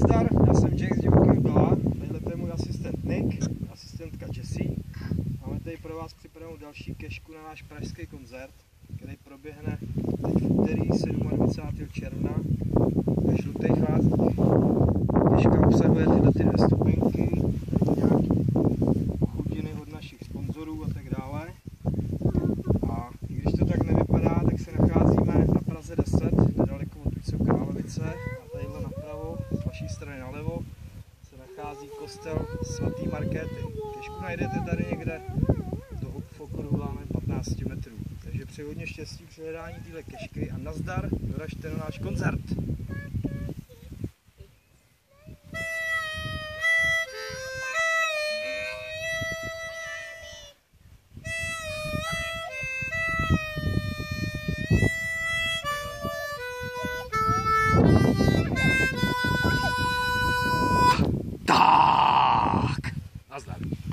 Nazdar, já jsem Jack z Divokého Brna, tadyhle je můj asistent Nick, asistentka Jessie. Máme tady pro vás připravenou další kešku na náš pražský koncert, který proběhne teď v úterý 27. června ve Žlutých Lázních. Keška obsahuje tyhle dvě vstupenky, nějaké chutiny od našich sponzorů a tak dále. A i když to tak nevypadá, tak se nacházíme na Praze 10, nedaleko odtud jsou Královice, a tadyhle napravo, z vaší strany nalevo, se nachází kostel svatý Markéty. Kešku najdete tady někde v okruhu 15 metrů. Takže přeji hodně štěstí při hledání téhle kešky a nazdar, doražte na náš koncert. Tak, nazdar.